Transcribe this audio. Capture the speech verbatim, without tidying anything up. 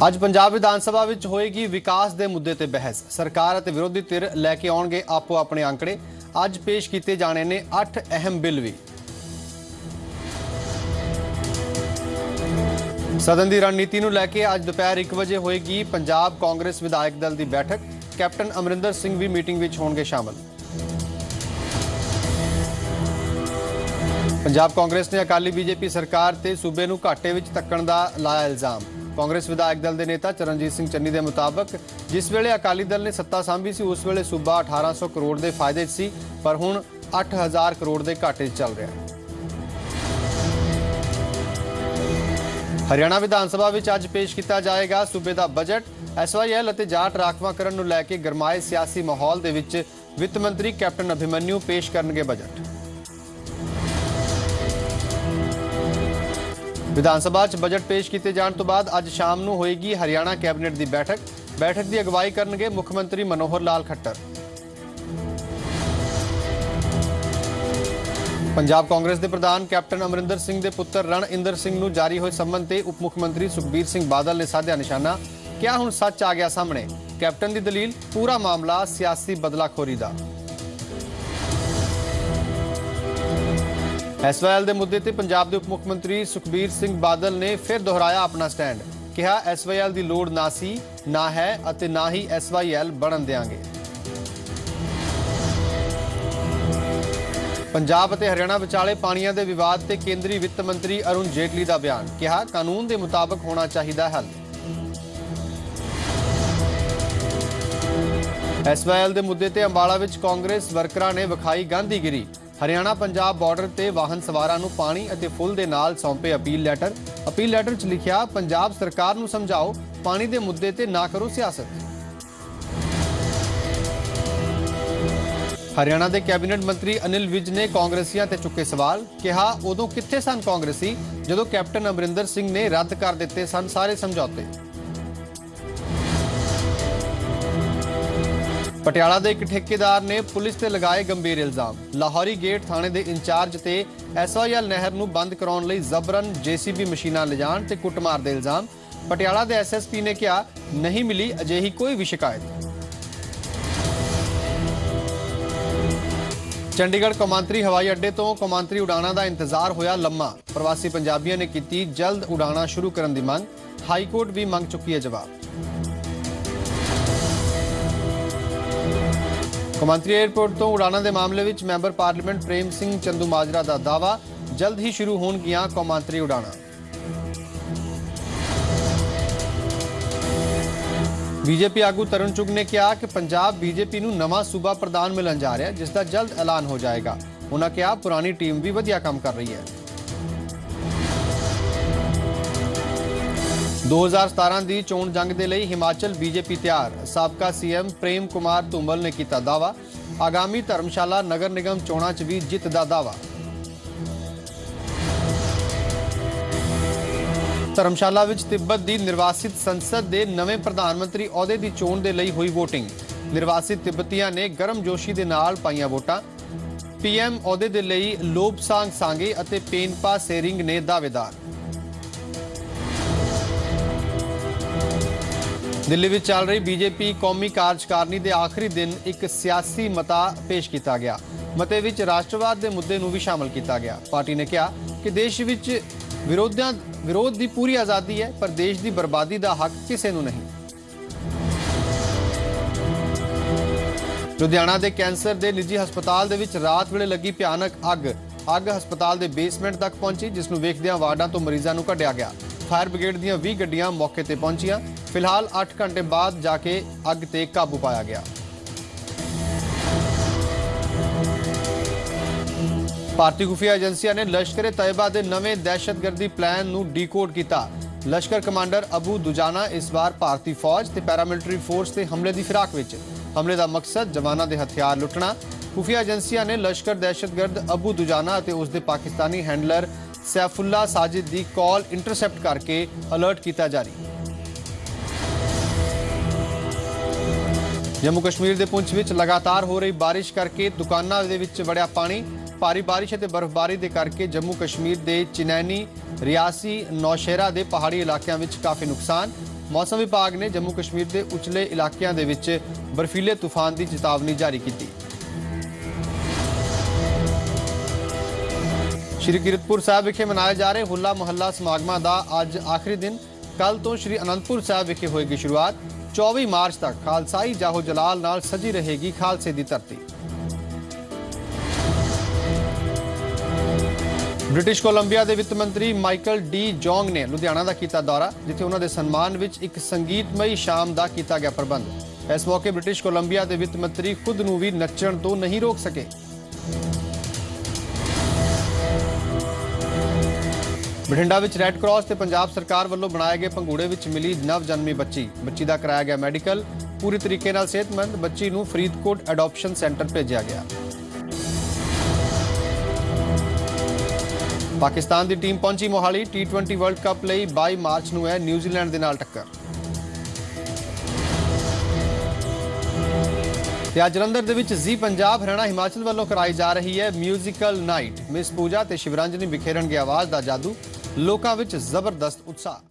ਅੱਜ ਪੰਜਾਬ ਵਿਧਾਨ ਸਭਾ ਵਿੱਚ ਹੋਏਗੀ ਵਿਕਾਸ ਦੇ ਮੁੱਦੇ ਤੇ ਬਹਿਸ। ਸਰਕਾਰ ਅਤੇ ਵਿਰੋਧੀ ਧਿਰ ਲੈ ਕੇ ਆਉਣਗੇ ਆਪੋ ਆਪਣੇ ਅੰਕੜੇ। ਅੱਜ ਪੇਸ਼ ਕੀਤੇ ਜਾਣੇ ਨੇ ਅੱਠ ਅਹਿਮ ਬਿੱਲ ਵੀ। ਸਦਨ ਦੀ ਰਣਨੀਤੀ ਨੂੰ ਲੈ ਕੇ ਅੱਜ ਦੁਪਹਿਰ ਇੱਕ ਵਜੇ ਹੋਏਗੀ ਪੰਜਾਬ ਕਾਂਗਰਸ ਵਿਧਾਇਕ ਦਲ ਦੀ ਬੈਠਕ। ਕੈਪਟਨ ਅਮਰਿੰਦਰ ਸਿੰਘ ਵੀ ਮੀਟਿੰਗ ਵਿੱਚ ਹੋਣਗੇ ਸ਼ਾਮਲ। ਪੰਜਾਬ ਕਾਂਗਰਸ ਨੇ ਅਕਾਲੀ ਬੀਜੇਪੀ ਸਰਕਾਰ ਤੇ ਸੂਬੇ ਨੂੰ ਘਾਟੇ ਵਿੱਚ ਧੱਕਣ ਦਾ ਲਾਇਆ ਇਲਜ਼ਾਮ। ਕਾਂਗਰਸ ਵਿਧਾਇਕ ਦਲ ਦੇ ਨੇਤਾ ਚਰਨਜੀਤ ਸਿੰਘ ਚੰਨੀ ਦੇ ਮੁਤਾਬਕ ਜਿਸ ਵੇਲੇ ਅਕਾਲੀ ਦਲ ਨੇ ਸੱਤਾ ਸਾਂਭੀ ਸੀ ਉਸ ਵੇਲੇ ਸੂਬਾ ਅਠਾਰਾਂ ਸੌ ਕਰੋੜ ਦੇ ਫਾਇਦੇ 'ਚ ਸੀ, ਪਰ ਹੁਣ ਅੱਠ ਹਜ਼ਾਰ ਕਰੋੜ ਦੇ ਘਾਟੇ 'ਚ ਚੱਲ ਰਿਹਾ ਹੈ। ਹਰਿਆਣਾ ਵਿਧਾਨ ਸਭਾ ਵਿੱਚ ਅੱਜ ਪੇਸ਼ ਕੀਤਾ ਜਾਏਗਾ ਸੂਬੇ ਦਾ ਬਜਟ। ਐਸ ਵਾਈ ਐਲ ਅਤੇ ਜਾਟ ਰਾਖਵਾਂਕਰਨ ਨੂੰ ਲੈ ਕੇ ਗਰਮਾਏ ਸਿਆਸੀ ਮਾਹੌਲ ਦੇ ਵਿੱਚ ਵਿੱਤ ਮੰਤਰੀ ਕੈਪਟਨ ਅਭਿਮਨਿਊ ਪੇਸ਼ ਕਰਨਗੇ ਬਜਟ। ਵਿਧਾਨ ਸਭਾ 'ਚ ਬਜਟ ਪੇਸ਼ ਕੀਤੇ ਜਾਣ ਤੋਂ ਬਾਅਦ ਅੱਜ ਸ਼ਾਮ ਨੂੰ ਹੋਏਗੀ ਹਰਿਆਣਾ ਕੈਬਨਿਟ ਦੀ ਬੈਠਕ। ਬੈਠਕ ਦੀ ਅਗਵਾਈ ਕਰਨਗੇ ਮੁੱਖ ਮੰਤਰੀ ਮਨੋਹਰ ਲਾਲ ਖੱਟਰ। ਪੰਜਾਬ ਕਾਂਗਰਸ ਦੇ ਪ੍ਰਧਾਨ ਕੈਪਟਨ ਅਮਰਿੰਦਰ ਸਿੰਘ ਦੇ ਪੁੱਤਰ ਰਣਇੰਦਰ ਸਿੰਘ ਨੂੰ ਜਾਰੀ ਹੋਏ ਸੰਮਨ ਤੇ ਉਪ ਮੁੱਖ ਮੰਤਰੀ ਸੁਖਬੀਰ ਸਿੰਘ ਬਾਦਲ ਨੇ ਸਾਧਿਆ ਨਿਸ਼ਾਨਾ। ਕਿਹਾ ਹੁਣ ਸੱਚ ਆ ਗਿਆ ਸਾਹਮਣੇ। ਕੈਪਟਨ ਦੀ ਦਲੀਲ ਪੂਰਾ ਮਾਮਲਾ ਸਿਆਸੀ ਬਦਲਾਖੋਰੀ ਦਾ। ਐਸ ਵਾਈ ਐਲ ਦੇ ਮੁੱਦੇ ਤੇ ਪੰਜਾਬ ਦੇ ਉਪ ਮੁੱਖ ਮੰਤਰੀ ਸੁਖਬੀਰ ਸਿੰਘ ਬਾਦਲ ਨੇ ਫਿਰ ਦੁਹਰਾਇਆ ਆਪਣਾ ਸਟੈਂਡ। ਕਿਹਾ ਐਸ ਵਾਈ ਐਲ ਦੀ ਲੋੜ ਨਾ ਸੀ, ਨਾ ਹੈ ਅਤੇ ਨਾ ਹੀ ਐਸ ਵਾਈ ਐਲ ਬਣਨ ਦੇਵਾਂਗੇ। ਪੰਜਾਬ ਅਤੇ ਹਰਿਆਣਾ ਵਿਚਾਲੇ ਪਾਣੀਆਂ ਦੇ ਵਿਵਾਦ ਤੇ ਕੇਂਦਰੀ ਵਿੱਤ ਮੰਤਰੀ ਅਰੁਣ ਜੇਟਲੀ ਦਾ ਬਿਆਨ। ਕਿਹਾ ਕਾਨੂੰਨ ਦੇ ਮੁਤਾਬਕ ਹੋਣਾ ਚਾਹੀਦਾ ਹੱਲ। ਐਸ ਵਾਈ ਐਲ ਦੇ ਮੁੱਦੇ ਤੇ ਅੰਬਾਲਾ ਵਿੱਚ ਕਾਂਗਰਸ ਵਰਕਰਾਂ ਨੇ ਵਿਖਾਈ ਗਾਂਧੀਗਿਰੀ। ਹਰਿਆਣਾ ਪੰਜਾਬ ਬਾਰਡਰ ਤੇ ਵਾਹਨ ਸਵਾਰਾਂ ਨੂੰ ਪਾਣੀ ਅਤੇ ਫੁੱਲ ਦੇ ਨਾਲ ਸੌਂਪੇ ਅਪੀਲ ਲੈਟਰ। ਅਪੀਲ ਲੈਟਰ 'ਚ ਲਿਖਿਆ ਪੰਜਾਬ ਸਰਕਾਰ ਨੂੰ ਸਮਝਾਓ ਪਾਣੀ ਦੇ ਮੁੱਦੇ ਤੇ ਨਾ ਕਰੋ ਸਿਆਸਤ। ਹਰਿਆਣਾ ਦੇ ਕੈਬਨਿਟ ਮੰਤਰੀ ਅਨਿਲ ਵਿਜ ਨੇ ਕਾਂਗਰਸੀਆਂ ਤੇ ਚੁੱਕੇ ਸਵਾਲ। ਕਿਹਾ ਉਦੋਂ ਕਿੱਥੇ ਸਨ ਕਾਂਗਰਸੀ ਜਦੋਂ ਕੈਪਟਨ ਅਮਰਿੰਦਰ ਸਿੰਘ ਨੇ ਰੱਦ ਕਰ ਦਿੱਤੇ ਸਨ ਸਾਰੇ ਸਮਝੌਤੇ। ਪਟਿਆਲਾ ਦੇ ਇੱਕ ਠੇਕੇਦਾਰ ਨੇ ਪੁਲਿਸ ਤੇ ਲਗਾਏ ਗੰਭੀਰ ਇਲਜ਼ਾਮ। ਲਾਹੌਰੀ ਗੇਟ ਥਾਣੇ ਦੇ ਇੰਚਾਰਜ ਤੇ ਐਸ ਵਾਈ ਐਲ ਨਹਿਰ ਨੂੰ ਬੰਦ ਕਰਾਉਣ ਲਈ ਜ਼ਬਰਨ ਜੇ ਸੀ ਬੀ ਮਸ਼ੀਨਾਂ ਲਿਜਾਣ ਤੇ ਕੁੱਟਮਾਰ ਦੇ ਇਲਜ਼ਾਮ। ਪਟਿਆਲਾ ਦੇ ਐਸ ਐਸ ਪੀ ਨੇ ਕਿਹਾ ਨਹੀਂ ਮਿਲੀ ਅਜਿਹੀ ਕੋਈ ਵੀ ਸ਼ਿਕਾਇਤ। ਚੰਡੀਗੜ੍ਹ ਕੌਮਾਂਤਰੀ ਹਵਾਈ ਅੱਡੇ ਤੋਂ ਕੌਮਾਂਤਰੀ ਉਡਾਣਾਂ ਦਾ ਇੰਤਜ਼ਾਰ ਹੋਇਆ ਲੰਮਾ। ਪ੍ਰਵਾਸੀ ਪੰਜਾਬੀਆਂ ਨੇ ਕੀਤੀ ਜਲਦ ਉਡਾਣਾਂ ਸ਼ੁਰੂ ਕਰਨ ਦੀ ਮੰਗ। ਹਾਈ ਕੋਰਟ ਵੀ ਮੰਗ ਚੁੱਕੀ ਹੈ ਜਵਾਬ। ਕੌਮਾਂਤਰੀ ਏਅਰਪੋਰਟ ਤੋਂ ਉਡਾਣਾਂ ਦੇ ਮਾਮਲੇ ਵਿੱਚ ਮੈਂਬਰ ਪਾਰਲੀਮੈਂਟ ਪ੍ਰੇਮ ਸਿੰਘ ਚੰਦੂਮਾਜਰਾ ਦਾ ਦਾਅਵਾ ਜਲਦ ਹੀ ਸ਼ੁਰੂ ਹੋਣਗੀਆਂ ਕੌਮਾਂਤਰੀ ਉਡਾਣਾਂ। ਬੀਜੇਪੀ ਆਗੂ ਤਰੁਣ ਚੁੱਗ ਨੇ ਕਿਹਾ ਕਿ ਪੰਜਾਬ ਬੀਜੇਪੀ ਨੂੰ ਨਵਾਂ ਸੂਬਾ ਪ੍ਰਧਾਨ ਮਿਲਣ ਜਾ ਰਿਹਾ ਜਿਸ ਦਾ ਜਲਦ ਐਲਾਨ ਹੋ ਜਾਏਗਾ। ਉਹਨਾਂ ਕਿਹਾ ਪੁਰਾਣੀ ਟੀਮ ਵੀ ਵਧੀਆ ਕੰਮ ਕਰ ਰਹੀ ਹੈ। ਦੋ ਹਜ਼ਾਰ ਸਤਾਰਾਂ ਦੀ ਚੋਣ ਜੰਗ ਦੇ ਲਈ ਹਿਮਾਚਲ ਬੀਜੇਪੀ ਤਿਆਰ। ਸਾਬਕਾ ਸੀ ਐਮ ਪ੍ਰੇਮ ਕੁਮਾਰ ਧੂਮਲ ਨੇ ਕੀਤਾ ਦਾਅਵਾ। ਆਗਾਮੀ ਧਰਮਸ਼ਾਲਾ ਨਗਰ ਨਿਗਮ ਚੋਣਾਂ 'ਚ ਵੀ ਜਿੱਤ ਦਾ ਦਾਅਵਾ। ਧਰਮਸ਼ਾਲਾ ਵਿੱਚ ਤਿੱਬਤ ਦੀ ਨਿਰਵਾਸਿਤ ਸੰਸਦ ਦੇ ਨਵੇਂ ਪ੍ਰਧਾਨ ਮੰਤਰੀ ਅਹੁਦੇ ਦੀ ਚੋਣ ਦੇ ਲਈ ਹੋਈ ਵੋਟਿੰਗ। ਨਿਰਵਾਸਿਤ ਤਿੱਬਤੀਆਂ ਨੇ ਗਰਮਜੋਸ਼ੀ ਦੇ ਨਾਲ ਪਾਈਆਂ ਵੋਟਾਂ। ਪੀ ਐਮ ਅਹੁਦੇ ਦੇ ਲਈ ਲੋਬਸਾਂਗ ਸਾਂਗੇ ਅਤੇ ਪੇਨਪਾ ਸੇਰਿੰਗ ਨੇ ਦਾਅਵੇਦਾਰ। ਦਿੱਲੀ ਵਿੱਚ ਚੱਲ ਰਹੀ ਬੀਜੇਪੀ ਕੌਮੀ ਕਾਰਜਕਾਰਨੀ ਦੇ ਆਖਰੀ ਦਿਨ ਇੱਕ ਸਿਆਸੀ ਮਤਾ ਪੇਸ਼ ਕੀਤਾ ਗਿਆ। ਮਤੇ ਵਿੱਚ ਰਾਸ਼ਟਰਵਾਦ ਦੇ ਮੁੱਦੇ ਨੂੰ ਵੀ ਸ਼ਾਮਲ ਕੀਤਾ ਗਿਆ। ਪਾਰਟੀ ਨੇ ਕਿਹਾ ਕਿ ਦੇਸ਼ ਵਿੱਚ ਵਿਰੋਧੀਆਂ ਵਿਰੋਧ ਦੀ ਪੂਰੀ ਆਜ਼ਾਦੀ ਹੈ ਪਰ ਦੇਸ਼ ਦੀ ਬਰਬਾਦੀ ਦਾ ਹੱਕ ਕਿਸੇ ਨੂੰ ਨਹੀਂ। ਲੁਧਿਆਣਾ ਦੇ ਕੈਂਸਰ ਦੇ ਨਿੱਜੀ ਹਸਪਤਾਲ ਦੇ ਵਿੱਚ ਰਾਤ ਵੇਲੇ ਲੱਗੀ ਭਿਆਨਕ ਅੱਗ। ਅੱਗ ਹਸਪਤਾਲ ਦੇ ਬੇਸਮੈਂਟ ਤੱਕ ਪਹੁੰਚੀ ਜਿਸ ਨੂੰ ਵੇਖਦਿਆਂ ਵਾਰਡਾਂ ਤੋਂ ਮਰੀਜ਼ਾਂ ਨੂੰ ਕੱਢਿਆ ਗਿਆ। ਫਾਇਰ ਬ੍ਰਿਗੇਡ ਦੀਆਂ ਵੀਹ ਗੱਡੀਆਂ ਮੌਕੇ ਤੇ ਪਹੁੰਚੀਆਂ। ਫਿਲਹਾਲ ਅੱਠ ਘੰਟੇ ਬਾਅਦ ਜਾ ਕੇ ਅੱਗ ਤੇ ਕਾਬੂ ਪਾਇਆ ਗਿਆ। ਭਾਰਤੀ ਖੁਫੀਆ ਏਜੰਸੀਆਂ ਨੇ ਲਸ਼ਕਰ-ਏ-ਤੈਯਬਾ ਦੇ ਨਵੇਂ ਦਹਿਸ਼ਤਗਰਦੀ ਪਲਾਨ ਨੂੰ ਡੀਕੋਡ ਕੀਤਾ। ਲਸ਼ਕਰ ਕਮਾਂਡਰ ਅਬੂ ਦੁਜਾਨਾ ਇਸ ਵਾਰ ਭਾਰਤੀ ਫੌਜ ਤੇ ਪੈਰਾਮਿਲਟਰੀ ਫੋਰਸ ਤੇ ਹਮਲੇ ਦੀ ਫਿਰਾਕ ਵਿੱਚ। ਹਮਲੇ ਦਾ ਮਕਸਦ ਜਵਾਨਾਂ ਦੇ ਹਥਿਆਰ ਲੁੱਟਣਾ। ਖੁਫੀਆ ਏਜੰਸੀਆਂ ਨੇ ਲਸ਼ਕਰ ਦਹਿਸ਼ਤਗਰਦ ਅਬੂ ਦੁਜਾਨਾ ਅਤੇ ਉਸ ਦੇ ਪਾਕਿਸਤਾਨੀ ਹੈਂਡਲਰ ਸੈਫੁੱਲਾ ਸਾजिद ਦੀ ਕਾਲ ਇੰਟਰਸੈਪਟ ਕਰਕੇ ਅਲਰਟ ਕੀਤਾ ਜਾਰੀ। ਜੰਮੂ ਕਸ਼ਮੀਰ ਦੇ ਪੁੰਛ ਵਿੱਚ ਲਗਾਤਾਰ ਹੋ ਰਹੀ ਬਾਰਿਸ਼ ਕਰਕੇ ਦੁਕਾਨਾਂ ਦੇ ਵਿੱਚ ਵੜਿਆ ਪਾਣੀ। ਭਾਰੀ ਬਾਰਿਸ਼ ਅਤੇ ਬਰਫ਼ਬਾਰੀ ਦੇ ਕਰਕੇ ਜੰਮੂ ਕਸ਼ਮੀਰ ਦੇ ਚਿਨੈਨੀ, ਰਿਆਸੀ, ਨੌਸ਼ਹਿਰਾ ਦੇ ਪਹਾੜੀ ਇਲਾਕਿਆਂ ਵਿੱਚ ਕਾਫੀ ਨੁਕਸਾਨ। मौसम विभाग ने जम्मू कश्मीर के उचले इलाकों के विच बर्फीले तूफान की चेतावनी जारी की। श्री कीरतपुर साहिब विखे मनाए जा रहे होला मुहल्ला समागमां दा अज आखिरी दिन। कल तो श्री अनंदपुर साहिब विखे होएगी शुरुआत। चौबीस मार्च तक खालसाई जाहो जलाल नाल सजी रहेगी खालसे की धरती। ब्रिटिश कोलंबिया के वित्त मंत्री माइकल डी जोंग ने लुधियाना का किया दौरा, जिथे उन्होंने सम्मान विच एक संगीतमई शाम का किया गया प्रबंध। इस मौके ब्रिटिश कोलंबिया के वित्त मंत्री खुद नूं भी नच्चण तो नहीं रोक सके। बठिंडा विच रैड क्रॉस ते पंजाब सरकार वालों बनाए गए पंगूड़े विच मिली नव जन्मी बच्ची। बच्ची का कराया गया मैडिकल। पूरी तरीके नाल सेहतमंद बच्ची नूं फरीदकोट एडॉप्शन सेंटर भेजा गया। पाकिस्तान की टीम पहुंची Mohali. T twenty world cup लई बाईस मार्च नूं है न्यूजीलैंड दे नाल टक्कर। ते अज जलंधर दे विच जी पंजाब हरियाणा हिमाचल वालों कराई जा रही है म्यूजिकल नाइट। मिस पूजा ते शिवरंजनी बिखेरन की आवाज़ का जादू। लोकां विच जबरदस्त उत्साह।